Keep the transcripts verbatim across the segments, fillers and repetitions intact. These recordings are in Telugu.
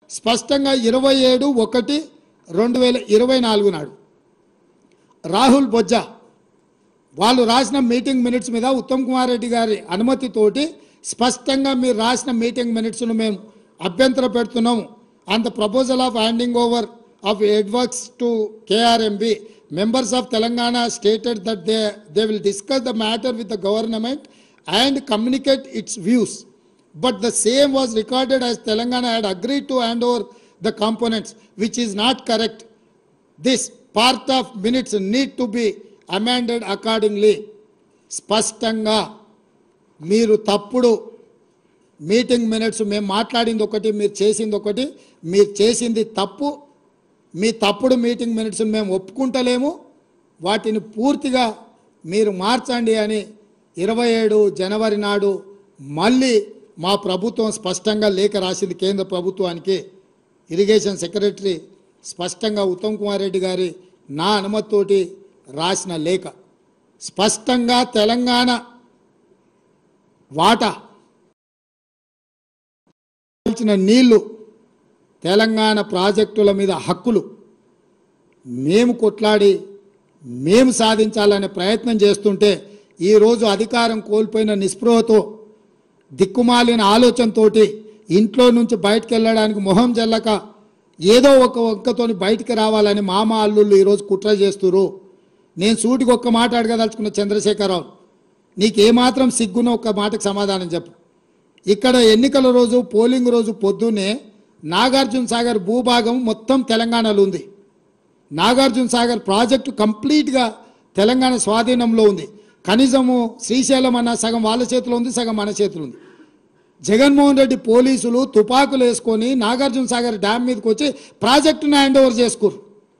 స్పష్టంగా ఇరవై ఏడు ఒకటి రెండు వేల ఇరవై నాలుగు నాడు రాహుల్ బొజ్జా వాళ్ళు రాసిన మీటింగ్ మినిట్స్ మీద ఉత్తమ్ కుమార్ రెడ్డి గారి అనుమతితోటి స్పష్టంగా మీరు రాసిన మీటింగ్ మినిట్స్ను మేము అభ్యంతర పెడుతున్నాము. On the proposal of handing over of headworks to KRMB members of Telangana stated that they, they will discuss the matter with the government and communicate its views. But the same was recorded as Telangana had agreed to hand over the components, which is not correct. This part of minutes need to be amended accordingly. స్పష్టంగా మీరు తప్పుడు మీటింగ్ మినిట్స్ మేము మాట్లాడింది ఒకటి మీరు చేసింది ఒకటి మీరు చేసింది తప్పు మీ తప్పుడు మీటింగ్ మినిట్స్ మేము ఒప్పుకుంటలేము వాటిని పూర్తిగా మీరు మార్చండి అని ఇరవై ఏడు జనవరి నాడు మళ్ళీ మా ప్రభుత్వం స్పష్టంగా లేఖ రాసింది కేంద్ర ప్రభుత్వానికి. ఇరిగేషన్ సెక్రటరీ స్పష్టంగా ఉత్తమ్ కుమార్ రెడ్డి గారి నా అనుమతితోటి రాసిన లేఖ స్పష్టంగా తెలంగాణ వాటా నీళ్లు తెలంగాణ ప్రాజెక్టుల మీద హక్కులు మేము కొట్లాడి మేము సాధించాలనే ప్రయత్నం చేస్తుంటే ఈరోజు అధికారం కోల్పోయిన నిస్పృహతో దిక్కుమాలిన ఆలోచనతోటి ఇంట్లో నుంచి బయటకు వెళ్ళడానికి మొహం జల్లక ఏదో ఒక ఒక్కతోని బయటికి రావాలని మామ అల్లుళ్ళు ఈరోజు కుట్ర చేస్తున్నారు. నేను సూటికి ఒక్క మాట అడగదలుచుకున్న చంద్రశేఖరరావు, నీకు ఏమాత్రం సిగ్గున ఒక్క మాటకు సమాధానం చెప్పు. ఇక్కడ ఎన్నికల రోజు పోలింగ్ రోజు పొద్దున్నే నాగార్జున సాగర్ భూభాగం మొత్తం తెలంగాణలో ఉంది. నాగార్జున సాగర్ ప్రాజెక్టు కంప్లీట్గా తెలంగాణ స్వాధీనంలో ఉంది. కనీసము శ్రీశైలం అన్న సగం వాళ్ళ చేతిలో ఉంది, సగం మన చేతిలో ఉంది. జగన్మోహన్ రెడ్డి పోలీసులు తుపాకులు వేసుకొని నాగార్జున సాగర్ డ్యామ్ మీదకి వచ్చి ప్రాజెక్టును హ్యాండ్ ఓవర్ చేసుకోరు.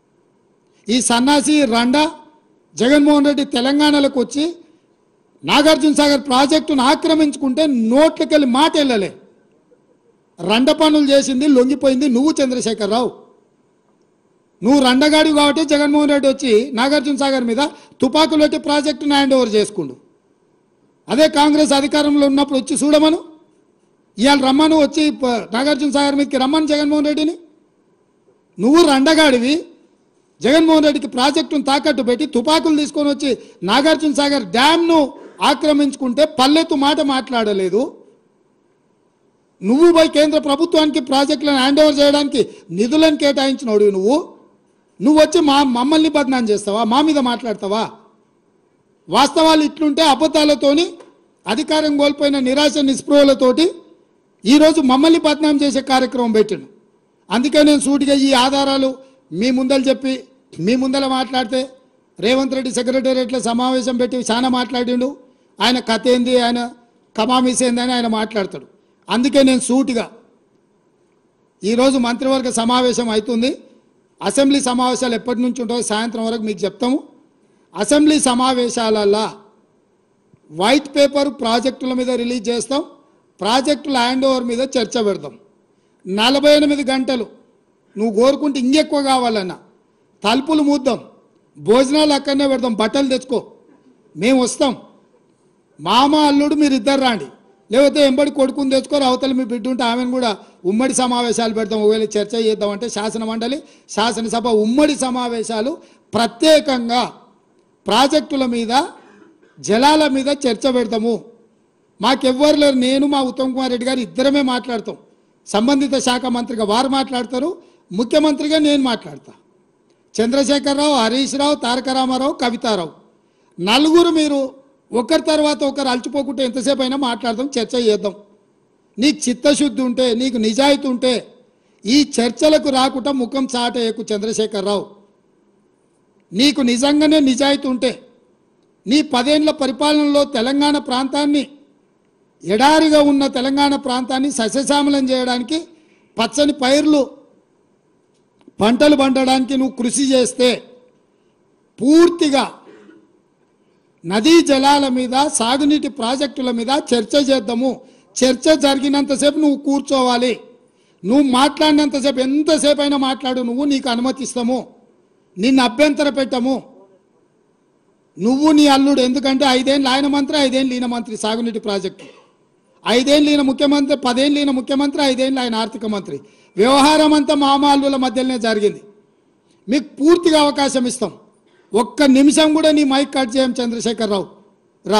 ఈ సన్నాసి రండా జగన్మోహన్ రెడ్డి తెలంగాణలోకి వచ్చి నాగార్జున సాగర్ ప్రాజెక్టును ఆక్రమించుకుంటే నోట్లకెళ్ళి మాట వెళ్ళలే. రండ పనులు చేసింది లొంగిపోయింది నువ్వు చంద్రశేఖరరావు. నువ్వు రండగాడి కాబట్టి జగన్మోహన్ రెడ్డి వచ్చి నాగార్జున సాగర్ మీద తుపాకులు పెట్టి ప్రాజెక్టును హ్యాండ్ ఓవర్ చేసుకుండు. అదే కాంగ్రెస్ అధికారంలో ఉన్నప్పుడు వచ్చి చూడమను, ఇవాళ రమ్మను వచ్చి నాగార్జున సాగర్ మీదకి రమ్మను జగన్మోహన్ రెడ్డిని. నువ్వు రండగాడివి జగన్మోహన్ రెడ్డికి ప్రాజెక్టును తాకట్టు పెట్టి తుపాకులు తీసుకొని వచ్చి నాగార్జున సాగర్ డ్యామ్ను ఆక్రమించుకుంటే పల్లెత్తు మాట మాట్లాడలేదు. నువ్వు పోయి కేంద్ర ప్రభుత్వానికి ప్రాజెక్టులను హ్యాండ్ ఓవర్ చేయడానికి నిధులను కేటాయించినోడు నువ్వు నువ్వు వచ్చి మా మమ్మల్ని బదనాం చేస్తావా, మా మీద మాట్లాడతావా? వాస్తవాలు ఇట్లుంటే అబద్ధాలతోని అధికారం కోల్పోయిన నిరాశ నిస్పృహలతోటి ఈరోజు మమ్మల్ని బదనాం చేసే కార్యక్రమం పెట్టాను. అందుకే నేను సూటిగా ఈ ఆధారాలు మీ ముందలు చెప్పి మీ ముందర మాట్లాడితే రేవంత్ రెడ్డి సెక్రటేరియట్లో సమావేశం పెట్టి చాలా మాట్లాడిండు. ఆయన కథ ఏంది, ఆయన కమామిస్ ఏంది అని ఆయన మాట్లాడతాడు. అందుకే నేను సూటిగా ఈరోజు మంత్రివర్గ సమావేశం అవుతుంది. అసెంబ్లీ సమావేశాలు ఎప్పటి నుంచి ఉంటాయో సాయంత్రం వరకు మీకు చెప్తాము. అసెంబ్లీ సమావేశాలల్లో వైట్ పేపర్ ప్రాజెక్టుల మీద రిలీజ్ చేస్తాం, ప్రాజెక్టుల హ్యాండ్ ఓవర్ మీద చర్చ పెడతాం. నలభై ఎనిమిది గంటలు నువ్వు కోరుకుంటే ఇంకెక్కువ కావాలన్నా తలుపులు మూద్దాం, భోజనాలు అక్కడనే పెడతాం, బట్టలు తెచ్చుకో, మేము వస్తాం. మామ అల్లుడు మీరు ఇద్దరు రాండి, లేకపోతే ఎంబడి కొడుకుని తెచ్చుకోరు, అవతల మీ బిడ్డ ఉంటే ఆమెను కూడా ఉమ్మడి సమావేశాలు పెడతాం. ఒకవేళ చర్చ చేద్దామంటే శాసన మండలి శాసనసభ ఉమ్మడి సమావేశాలు ప్రత్యేకంగా ప్రాజెక్టుల మీద జలాల మీద చర్చ పెడతాము. మాకెవ్వరు లేరు, నేను మా ఉత్తమ్ కుమార్ రెడ్డి గారు ఇద్దరమే మాట్లాడతాం. సంబంధిత శాఖ మంత్రిగా వారు మాట్లాడతారు, ముఖ్యమంత్రిగా నేను మాట్లాడతా. చంద్రశేఖరరావు, హరీష్ రావు, తారక రామారావు, కవితారావు నలుగురు మీరు ఒకరి తర్వాత ఒకరు అలచిపోకుంటే ఎంతసేపు అయినా మాట్లాడదాం, చర్చ చేద్దాం. నీకు చిత్తశుద్ధి ఉంటే, నీకు నిజాయితీ ఉంటే ఈ చర్చలకు రాకుండా ముఖం చాటేయకు చంద్రశేఖరరావు. నీకు నిజంగానే నిజాయితీ ఉంటే నీ పదేళ్ల పరిపాలనలో తెలంగాణ ప్రాంతాన్ని, ఎడారిగా ఉన్న తెలంగాణ ప్రాంతాన్ని సస్యశ్యామలం చేయడానికి, పచ్చని పైర్లు పంటలు పండడానికి నువ్వు కృషి చేస్తే పూర్తిగా నదీ జలాల మీద సాగునీటి ప్రాజెక్టుల మీద చర్చ చేద్దాము. చర్చ జరిగినంతసేపు నువ్వు కూర్చోవాలి, నువ్వు మాట్లాడినంతసేపు ఎంతసేపు అయినా మాట్లాడు, నువ్వు నీకు అనుమతిస్తాము, నిన్ను అభ్యంతర పెట్టము. నువ్వు నీ అల్లుడు, ఎందుకంటే ఐదేళ్ళు ఆయన మంత్రి, ఐదేళ్ళు ఈయన మంత్రి సాగునీటి ప్రాజెక్టు, ఐదేళ్ళు ఈయన ముఖ్యమంత్రి, పదేళ్ళు ఈయన ముఖ్యమంత్రి, ఐదేళ్ళు ఆయన ఆర్థిక మంత్రి. వ్యవహారం అంతా మామాలుల మధ్యలోనే జరిగింది. మీకు పూర్తిగా అవకాశం ఇస్తాం. ఒక్క నిమిషం కూడా నీ మైక్ కట్ చేయం చంద్రశేఖరరావు, రా.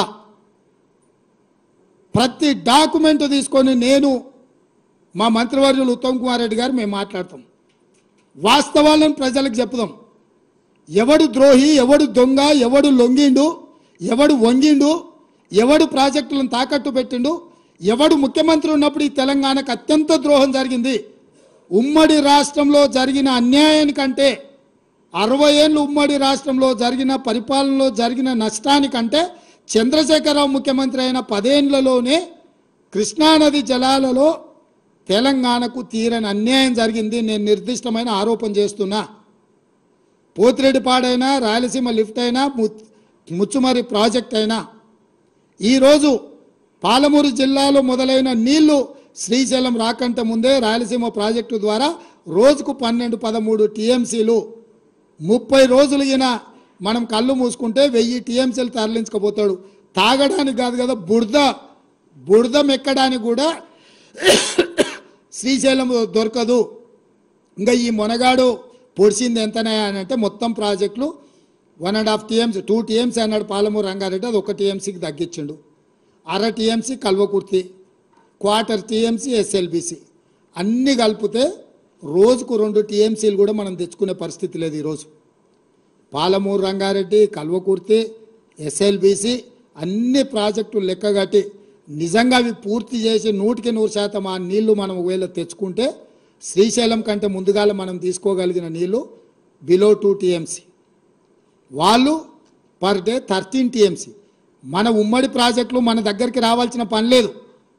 ప్రతి డాక్యుమెంట్ తీసుకొని నేను మా మంత్రివర్యులు ఉత్తమ్ కుమార్ రెడ్డి గారు మేము మాట్లాడతాం. వాస్తవాలను ప్రజలకు చెప్పుదాం. ఎవడు ద్రోహి, ఎవడు దొంగ, ఎవడు లొంగిండు, ఎవడు వంగిండు, ఎవడు ప్రాజెక్టులను తాకట్టు పెట్టిండు, ఎవడు ముఖ్యమంత్రి ఉన్నప్పుడు ఈ తెలంగాణకు అత్యంత ద్రోహం జరిగింది. ఉమ్మడి రాష్ట్రంలో జరిగిన అన్యాయానికంటే, అరవై ఏళ్ళు ఉమ్మడి రాష్ట్రంలో జరిగిన పరిపాలనలో జరిగిన నష్టానికంటే చంద్రశేఖరరావు ముఖ్యమంత్రి అయిన పదేళ్లలోనే కృష్ణానది జలాలలో తెలంగాణకు తీరని అన్యాయం జరిగింది. నేను నిర్దిష్టమైన ఆరోపణ చేస్తున్నా. పోతిరెడ్డిపాడైనా, రాయలసీమ లిఫ్ట్ అయినా, ముచ్చుమరి ప్రాజెక్ట్ అయినా, ఈరోజు పాలమూరు జిల్లాలో మొదలైన నీళ్లు శ్రీశైలం రాకంటే ముందే రాయలసీమ ప్రాజెక్టు ద్వారా రోజుకు పన్నెండు పదమూడు టీఎంసీలు, ముప్పై రోజులు ఈయన మనం కళ్ళు మూసుకుంటే వెయ్యి టీఎంసీలు తరలించకపోతాడు. తాగడానికి కాదు కదా, బురద బురద మెక్కడానికి కూడా శ్రీశైలం దొరకదు. ఇంకా ఈ మొనగాడు పొడిచింది ఎంతనే అని అంటే మొత్తం ప్రాజెక్టులు one and half TMC two TMC అన్నాడు పాలమూరు రంగారెడ్డి, అది ఒక టీఎంసీకి తగ్గించిండు. అర TMC Kalwakurthy, quarter TMC SLBC, అన్నీ కలిపితే రోజుకు రెండు టీఎంసీలు కూడా మనం తెచ్చుకునే పరిస్థితి లేదు. ఈరోజు పాలమూరు రంగారెడ్డి, కల్వకుర్తి, ఎస్ఎల్బిసి అన్ని ప్రాజెక్టులు లెక్కగట్టి నిజంగా అవి పూర్తి చేసి నూటికి నూరు శాతం ఆ నీళ్లు మనం ఒకవేళ తెచ్చుకుంటే శ్రీశైలం కంటే ముందుగాల మనం తీసుకోగలిగిన నీళ్లు బిలో టూ టీఎంసీ, వాళ్ళు పర్ డే థర్టీన్ టీఎంసీ. మన ఉమ్మడి ప్రాజెక్టులు మన దగ్గరికి రావాల్సిన పని లేదు.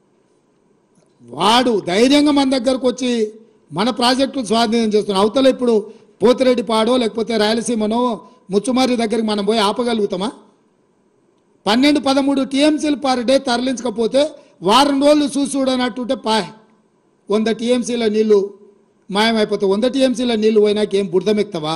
వాడు ధైర్యంగా మన దగ్గరకు వచ్చి మన ప్రాజెక్టులు స్వాధీనం చేస్తున్నాడు. అవతల ఇప్పుడు పోతిరెడ్డిపాడో లేకపోతే రాయలసీమనో ముచ్చుమర్రి దగ్గరికి మనం పోయి ఆపగలుగుతామా? పన్నెండు పదమూడు టీఎంసీలు పర్ డే తరలించకపోతే వారం రోజులు చూసి చూడనట్టుంటే పాయ్ వంద టీఎంసీల నీళ్లు మాయమైపోతాయి. వంద టీఎంసీల నీళ్లు పోయినాక ఏం బురదమెక్తావా?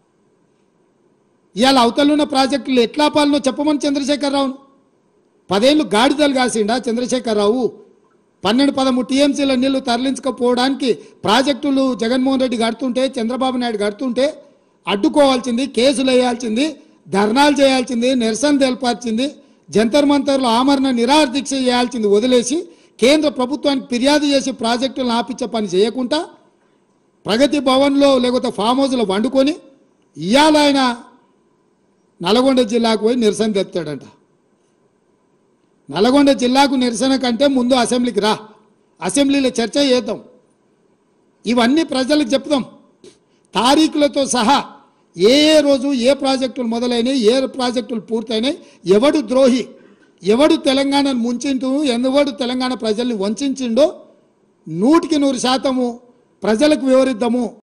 ఇవాళ అవతలున్న ప్రాజెక్టులు ఎట్లా పాలనో చెప్పమని చంద్రశేఖరరావును. పదేళ్ళు గాడిదలు కాసిండా చంద్రశేఖరరావు? పన్నెండు పదమూడు టీఎంసీల నీళ్లు తరలించకపోవడానికి ప్రాజెక్టులు జగన్మోహన్ రెడ్డి కడుతుంటే, చంద్రబాబు నాయుడు కడుతుంటే అడ్డుకోవాల్సింది, కేసులు వేయాల్సింది, ధర్నాలు చేయాల్సింది, నిరసన తెలపాల్సింది, జంతర్ మంతర్లో ఆమరణ నిరాహార దీక్ష చేయాల్సింది వదిలేసి కేంద్ర ప్రభుత్వానికి ఫిర్యాదు చేసి ప్రాజెక్టులను ఆపించే పని చేయకుండా ప్రగతి భవన్లో లేకపోతే ఫామ్ హౌస్లో వండుకొని ఇవాళ ఆయన నల్గొండ జిల్లాకు పోయి నిరసన తెస్తాడంట. నల్గొండ జిల్లాకు నిరసన కంటే ముందు అసెంబ్లీకి రా, అసెంబ్లీలో చర్చ చేద్దాం, ఇవన్నీ ప్రజలకు చెప్తాం తారీఖులతో సహా. ఏ ఏ రోజు ఏ ప్రాజెక్టులు మొదలైనవి, ఏ ప్రాజెక్టులు పూర్తయినాయి, ఎవడు ద్రోహి, ఎవడు తెలంగాణను ముంచిండు, ఎవడు తెలంగాణ ప్రజల్ని వంచిండో నూటికి నూరు శాతము ప్రజలకు వివరిద్దాము.